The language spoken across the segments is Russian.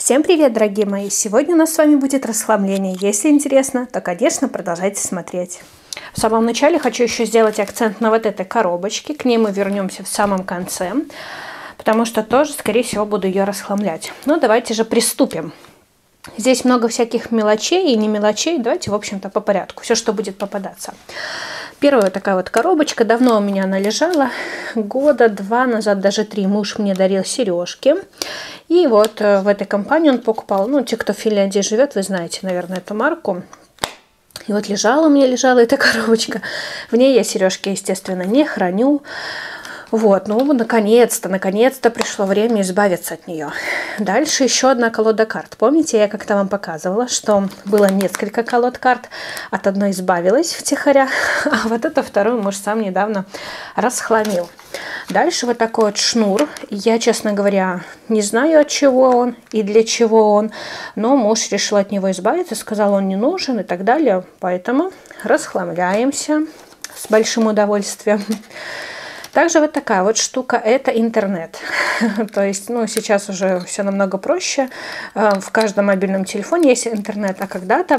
Всем привет, дорогие мои! Сегодня у нас с вами будет расхламление. Если интересно, то, конечно, продолжайте смотреть. В самом начале хочу еще сделать акцент на вот этой коробочке. К ней мы вернемся в самом конце, потому что тоже, скорее всего, буду ее расхламлять. Ну, давайте же приступим. Здесь много всяких мелочей и не мелочей. Давайте, в общем-то, по порядку. Все, что будет попадаться. Первая такая вот коробочка. Давно у меня она лежала. Года 2 назад, даже 3, муж мне дарил сережки. И вот в этой компании он покупал. Ну, те, кто в Финляндии живет, вы знаете, наверное, эту марку. И вот лежала эта коробочка. В ней я сережки, естественно, не храню. Вот, ну, наконец-то пришло время избавиться от нее. Дальше еще одна колода карт. Помните, я как-то вам показывала, что было несколько колод карт. От одной избавилась втихаря, а вот эту вторую муж сам недавно расхламил. Дальше вот такой вот шнур. Я, честно говоря, не знаю, от чего он и для чего он. Но муж решил от него избавиться, сказал, он не нужен и так далее. Поэтому расхламляемся с большим удовольствием. Также вот такая вот штука, это интернет. То есть, ну, сейчас уже все намного проще. В каждом мобильном телефоне есть интернет, а когда-то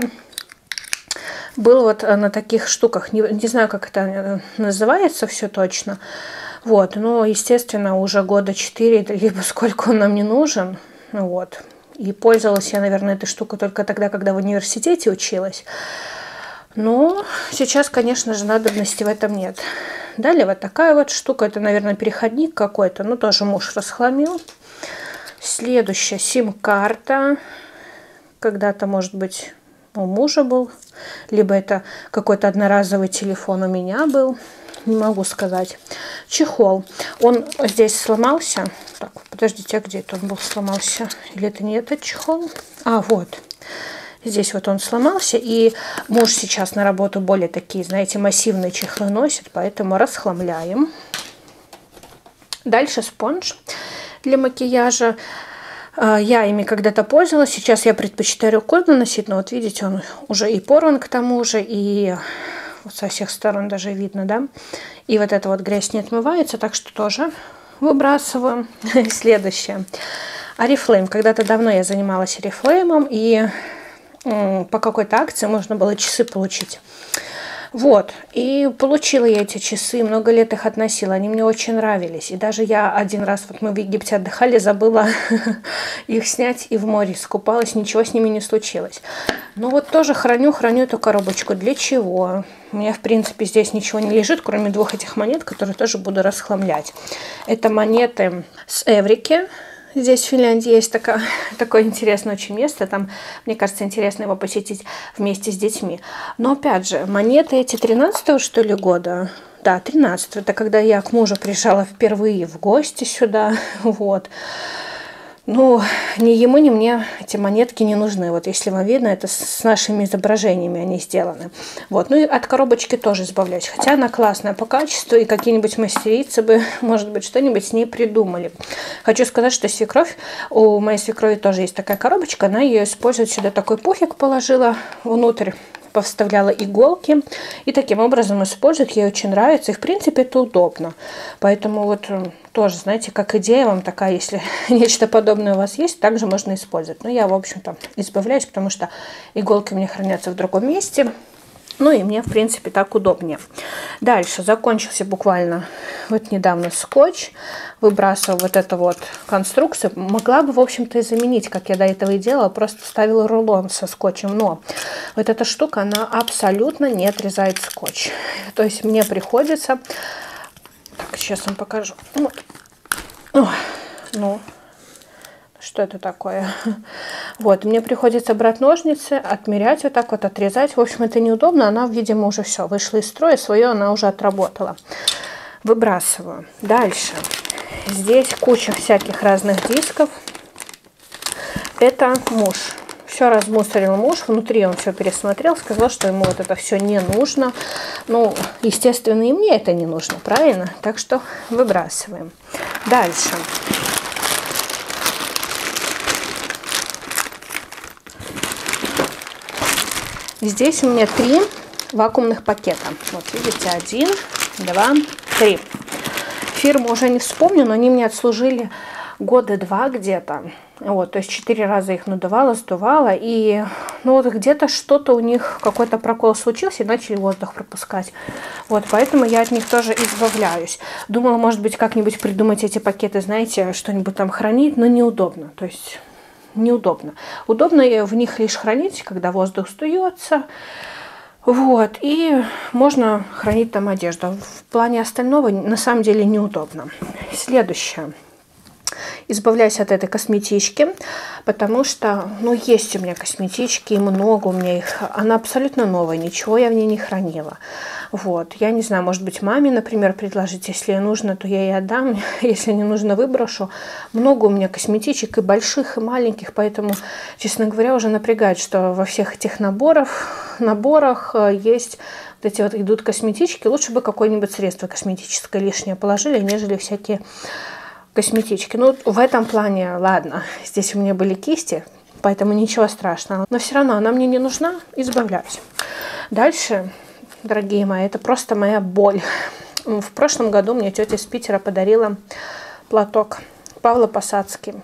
был вот на таких штуках, не знаю, как это называется все точно. Вот, но, естественно, уже года 4, либо сколько он нам не нужен. Вот. И пользовалась я, наверное, этой штукой только тогда, когда в университете училась. Но сейчас, конечно же, надобности в этом нет. Далее вот такая вот штука. Это, наверное, переходник какой-то. Ну, тоже муж расхламил. Следующая сим-карта. Когда-то, может быть, у мужа был. Либо это какой-то одноразовый телефон у меня был. Не могу сказать. Чехол. Он здесь сломался. Так, подождите, а где это он был сломался? Или это не этот чехол? А, вот. Здесь вот он сломался, и муж сейчас на работу более такие, знаете, массивные чехлы носит, поэтому расхламляем. Дальше спонж для макияжа. Я ими когда-то пользовалась, сейчас я предпочитаю рукой наносить, но вот видите, он уже и порван к тому же, и вот со всех сторон даже видно, да. И вот эта вот грязь не отмывается, так что тоже выбрасываем. Следующее. Oriflame. Когда-то давно я занималась Oriflame, и по какой-то акции можно было часы получить. Вот. И получила я эти часы, много лет их относила. Они мне очень нравились. И даже я один раз, вот мы в Египте отдыхали, забыла их снять и в море искупалась. Ничего с ними не случилось. Ну вот тоже храню эту коробочку. Для чего? У меня, в принципе, здесь ничего не лежит, кроме 2 этих монет, которые тоже буду расхламлять. Это монеты с Эврики. Здесь в Финляндии есть такое интересное очень место. Там, мне кажется, интересно его посетить вместе с детьми. Но, опять же, монеты эти 13-го, что ли, года? Да, 13-го. Это когда я к мужу приезжала впервые в гости сюда. Вот. Ну, ни ему, ни мне эти монетки не нужны. Вот если вам видно, это с нашими изображениями они сделаны. Вот. Ну и от коробочки тоже избавляюсь. Хотя она классная по качеству, и какие-нибудь мастерицы бы, может быть, что-нибудь с ней придумали. Хочу сказать, что свекровь, у моей свекрови тоже есть такая коробочка, она ее использует, сюда такой пуфик положила внутрь, повставляла иголки и таким образом использует. Ей очень нравится, и в принципе это удобно. Поэтому вот тоже, знаете, как идея вам такая, если нечто подобное у вас есть, также можно использовать. Но я, в общем-то, избавляюсь, потому что иголки у меня хранятся в другом месте. Ну и мне, в принципе, так удобнее. Дальше закончился буквально вот недавно скотч. Выбрасываю вот эту вот конструкцию. Могла бы, в общем-то, и заменить, как я до этого и делала. Просто ставила рулон со скотчем. Но вот эта штука, она абсолютно не отрезает скотч. То есть мне приходится... Так, сейчас вам покажу. Ну, что это такое? Вот, мне приходится брать ножницы, отмерять вот так вот, отрезать. В общем, это неудобно. Она, видимо, уже все, вышла из строя, свое она уже отработала. Выбрасываю. Дальше. Здесь куча всяких разных дисков. Это муж. Все размусорил муж. Внутри он все пересмотрел, сказал, что ему вот это все не нужно. Ну, естественно, и мне это не нужно, правильно? Так что выбрасываем. Дальше. Здесь у меня 3 вакуумных пакета. Вот видите, 1, 2, 3. Фирму уже не вспомню, но они мне отслужили года 2 где-то. Вот, то есть 4 раза их надувала, сдувала, и ну вот где-то что-то у них, какой-то прокол случился, и начали воздух пропускать. Вот, поэтому я от них тоже избавляюсь. Думала, может быть, как-нибудь придумать эти пакеты, знаете, что-нибудь там хранить, но неудобно, то есть неудобно. Удобно в них лишь хранить, когда воздух сдуется. Вот, и можно хранить там одежду. В плане остального на самом деле неудобно. Следующее. Избавляюсь от этой косметички, потому что, ну, есть у меня косметички, и много у меня их. Она абсолютно новая, ничего я в ней не хранила. Вот, я не знаю, может быть, маме, например, предложить, если ей нужно, то я ей отдам, если не нужно, выброшу. Много у меня косметичек, и больших, и маленьких, поэтому, честно говоря, уже напрягает, что во всех этих наборах есть вот эти вот идут косметички. Лучше бы какое-нибудь средство косметическое лишнее положили, нежели всякие косметички. Ну, в этом плане, ладно, здесь у меня были кисти, поэтому ничего страшного. Но все равно она мне не нужна, избавляюсь. Дальше, дорогие мои, это просто моя боль. В прошлом году мне тетя из Питера подарила платок Павло-Посадский.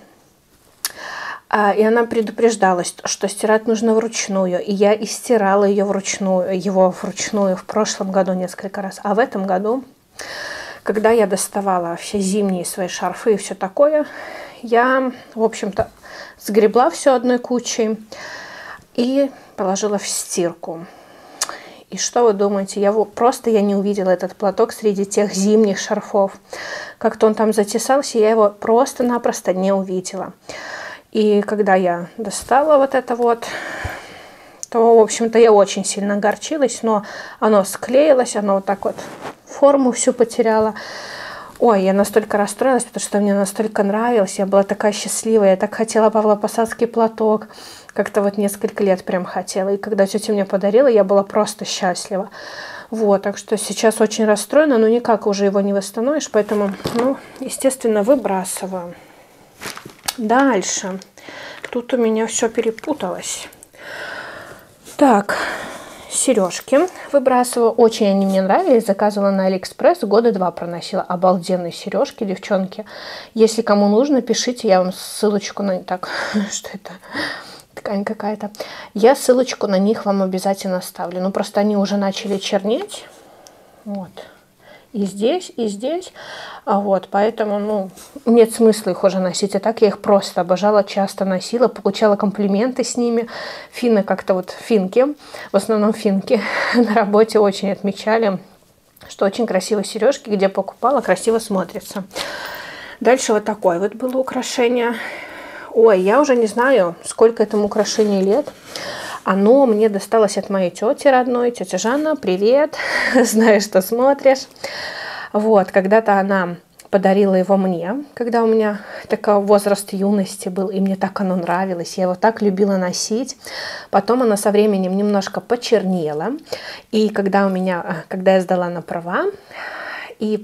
И она предупреждала, что стирать нужно вручную. И я и стирала его вручную в прошлом году несколько раз. А в этом году, когда я доставала все зимние свои шарфы и все такое, я, в общем-то, сгребла все одной кучей и положила в стирку. И что вы думаете? Я не увидела этот платок среди тех зимних шарфов. Как-то он там затесался, я его просто-напросто не увидела. И когда я достала вот это вот, то, в общем-то, я очень сильно огорчилась, но оно склеилось, оно вот так вот форму всю потеряло. Ой, я настолько расстроилась, потому что мне настолько нравилось, я была такая счастливая, я так хотела Павло-Посадский платок, как-то вот несколько лет прям хотела. И когда тетя мне подарила, я была просто счастлива. Вот, так что сейчас очень расстроена, но никак уже его не восстановишь, поэтому, ну, естественно, выбрасываю. Дальше. Тут у меня все перепуталось. Так, сережки выбрасываю. Очень они мне нравились. Заказывала на Алиэкспресс. Года 2 проносила. Обалденные сережки, девчонки. Если кому нужно, пишите. Я вам ссылочку на... Так, что это? Ткань какая-то. Я ссылочку на них вам обязательно оставлю. Ну, просто они уже начали чернеть. Вот. И здесь, и здесь. Вот, поэтому, ну, нет смысла их уже носить. И так я их просто обожала, часто носила, получала комплименты с ними. Финны как-то вот, финки, в основном финки, на работе очень отмечали, что очень красивые сережки, где покупала, красиво смотрятся. Дальше вот такое вот было украшение. Ой, я уже не знаю, сколько этому украшению лет. Оно мне досталось от моей тети родной. Тетя Жанна, привет, знаю, что смотришь. Вот, когда-то она подарила его мне, когда у меня такой возраст юности был, и мне так оно нравилось, я его так любила носить. Потом оно со временем немножко почернело, и когда я сдала на права, и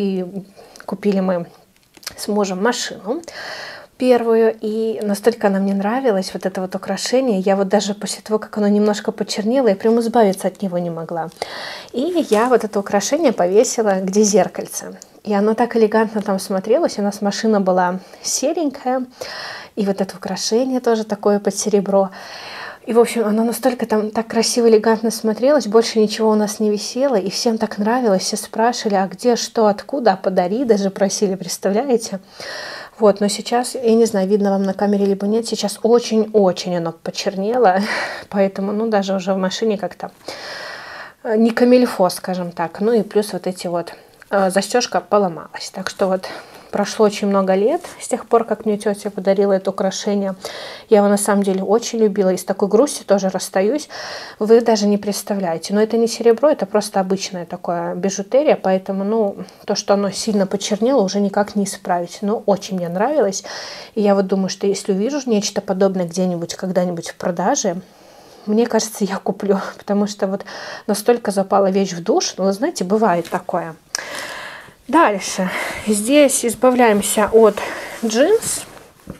купили мы с мужем машину, первую, и настолько она мне нравилась, вот это вот украшение, я вот даже после того, как оно немножко почернело, я прям избавиться от него не могла. И я вот это украшение повесила, где зеркальце. И оно так элегантно там смотрелось, у нас машина была серенькая, и вот это украшение тоже такое под серебро. И, в общем, оно настолько там так красиво, элегантно смотрелось, больше ничего у нас не висело, и всем так нравилось, все спрашивали, а где, что, откуда, подари, даже просили, представляете? Вот, но сейчас, я не знаю, видно вам на камере либо нет, сейчас очень-очень оно почернело, поэтому, ну, даже уже в машине как-то не камильфо, скажем так. Ну и плюс вот эти вот, застежка поломалась. Так что вот прошло очень много лет с тех пор, как мне тетя подарила это украшение. Я его на самом деле очень любила, и с такой грустью тоже расстаюсь. Вы даже не представляете. Но это не серебро, это просто обычная такая бижутерия, поэтому, ну, то, что оно сильно почернело, уже никак не исправить. Но очень мне нравилось. И я вот думаю, что если увижу нечто подобное где-нибудь, когда-нибудь в продаже, мне кажется, я куплю, потому что вот настолько запала вещь в душ. Ну, вы знаете, бывает такое. Дальше. Здесь избавляемся от джинс.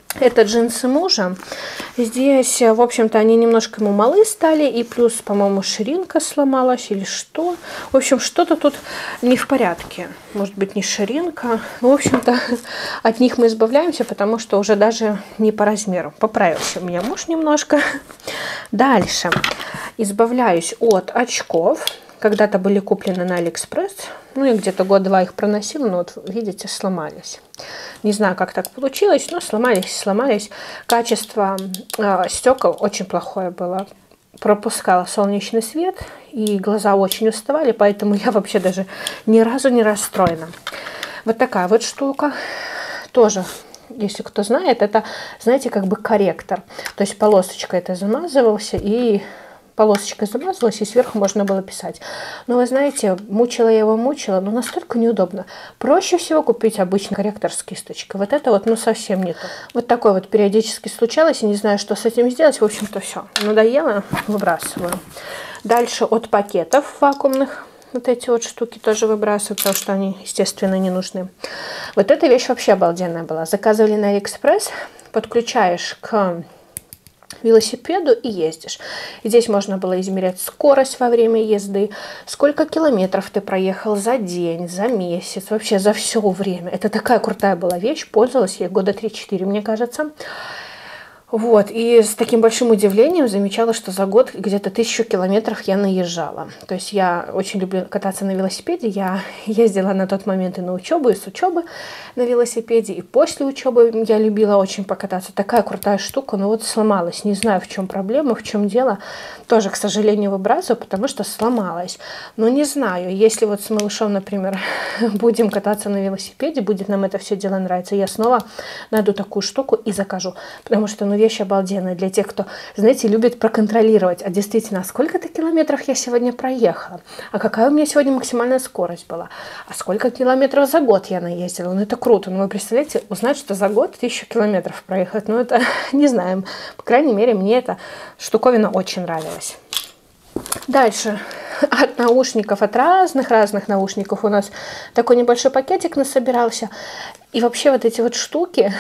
Это джинсы мужа. Здесь, в общем-то, они немножко ему малы стали. И плюс, по-моему, ширинка сломалась или что. В общем, что-то тут не в порядке. Может быть, не ширинка. В общем-то, от них мы избавляемся, потому что уже даже не по размеру. Поправился у меня муж немножко. Дальше. Избавляюсь от очков. Когда-то были куплены на Алиэкспресс. Ну, я где-то год-два их проносила, но вот, видите, сломались. Не знаю, как так получилось, но сломались. Качество стекол очень плохое было. Пропускала солнечный свет, и глаза очень уставали, поэтому я вообще даже ни разу не расстроена. Вот такая вот штука. Тоже, если кто знает, это, знаете, как бы корректор. То есть полосочкой это замазывался, и полосочкой замазалась, и сверху можно было писать. Но вы знаете, мучила я его, но настолько неудобно. Проще всего купить обычный корректор с кисточкой. Вот это вот, ну, совсем не то. Вот такое вот периодически случалось, и не знаю, что с этим сделать. В общем-то, все. Надоело, выбрасываю. Дальше от пакетов вакуумных. Вот эти вот штуки тоже выбрасываю, потому что они, естественно, не нужны. Вот эта вещь вообще обалденная была. Заказывали на Алиэкспресс, подключаешь к велосипеду и ездишь. И здесь можно было измерять скорость во время езды, сколько километров ты проехал за день, за месяц, вообще за все время. Это такая крутая была вещь, пользовалась я года 3-4, мне кажется. Вот, и с таким большим удивлением замечала, что за год где-то 1000 километров я наезжала. То есть я очень люблю кататься на велосипеде. Я ездила на тот момент и на учебу, и с учебы на велосипеде, и после учебы я любила очень покататься. Такая крутая штука, но вот сломалась. Не знаю, в чем проблема, в чем дело. Тоже, к сожалению, выбрасываю, потому что сломалась. Но не знаю, если вот с малышом, например, будем кататься на велосипеде, будет нам это все дело нравиться, я снова найду такую штуку и закажу. Потому что, ну, вещь обалденная для тех, кто, знаете, любит проконтролировать, а действительно, сколько-то километров я сегодня проехала, а какая у меня сегодня максимальная скорость была, а сколько километров за год я наездила. Ну, это круто. Ну, вы представляете, узнать, что за год 1000 километров проехать, ну, это, не знаю, по крайней мере, мне эта штуковина очень нравилась. Дальше от наушников, от разных наушников у нас такой небольшой пакетик насобирался. И вообще вот эти вот штуки,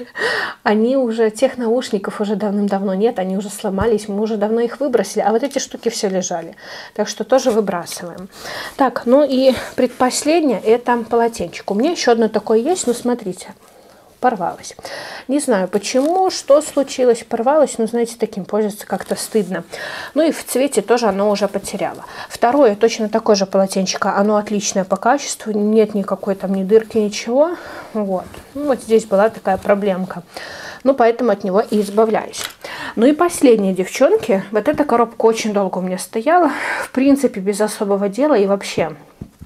они уже, тех наушников уже давным-давно нет, они уже сломались, мы уже давно их выбросили, а вот эти штуки все лежали. Так что тоже выбрасываем. Так, ну и предпоследнее, это полотенчик. У меня еще одно такое есть, но смотрите. Порвалась. Не знаю почему, что случилось, порвалась, но, знаете, таким пользоваться как-то стыдно. Ну и в цвете тоже оно уже потеряло. Второе, точно такое же полотенчико, оно отличное по качеству, нет никакой там ни дырки, ничего. Вот. Ну, вот здесь была такая проблемка. Ну, поэтому от него и избавляюсь. Ну и последние, девчонки, вот эта коробка очень долго у меня стояла, в принципе, без особого дела и вообще...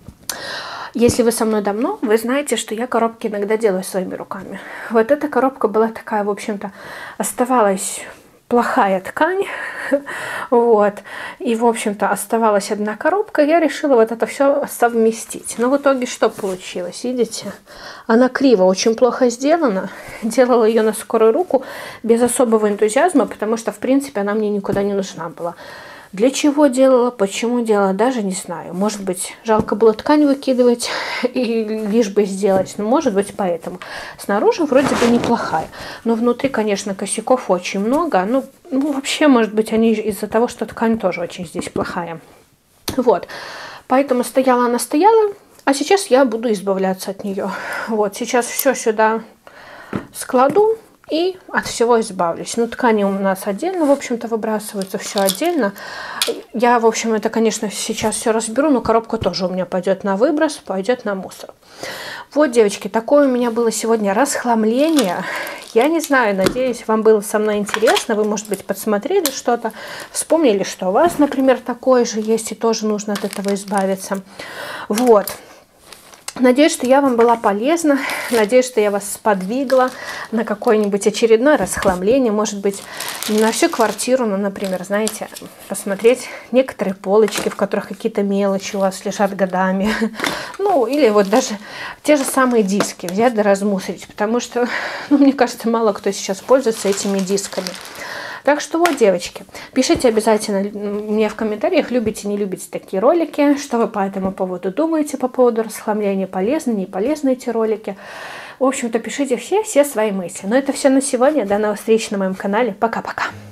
Если вы со мной давно, вы знаете, что я коробки иногда делаю своими руками. Вот эта коробка была такая, в общем-то, оставалась плохая ткань, вот, и, в общем-то, оставалась одна коробка, я решила вот это все совместить. Но в итоге что получилось, видите? Она криво, очень плохо сделана, делала ее на скорую руку, без особого энтузиазма, потому что, в принципе, она мне никуда не нужна была. Для чего делала, почему делала, даже не знаю. Может быть, жалко было ткань выкидывать и лишь бы сделать. Но может быть, поэтому. Снаружи вроде бы неплохая. Но внутри, конечно, косяков очень много. Ну вообще, может быть, они из-за того, что ткань тоже очень здесь плохая. Вот. Поэтому стояла она, стояла. А сейчас я буду избавляться от нее. Вот. Сейчас все сюда складу. И от всего избавлюсь. Ну, ткани у нас отдельно, в общем-то, выбрасываются, все отдельно. Я, в общем, это, конечно, сейчас все разберу, но коробка тоже у меня пойдет на выброс, пойдет на мусор. Вот, девочки, такое у меня было сегодня расхламление. Я не знаю, надеюсь, вам было со мной интересно. Вы, может быть, подсмотрели что-то, вспомнили, что у вас, например, такое же есть, и тоже нужно от этого избавиться. Вот. Надеюсь, что я вам была полезна, надеюсь, что я вас сподвигла на какое-нибудь очередное расхламление, может быть, не на всю квартиру, но, например, знаете, посмотреть некоторые полочки, в которых какие-то мелочи у вас лежат годами, ну, или вот даже те же самые диски взять да размусорить, потому что, ну, мне кажется, мало кто сейчас пользуется этими дисками. Так что вот, девочки, пишите обязательно мне в комментариях, любите, не любите такие ролики, что вы по этому поводу думаете, по поводу расхламления, полезны, не полезны эти ролики. В общем-то, пишите все свои мысли. Но это все на сегодня. До новых встреч на моем канале. Пока-пока.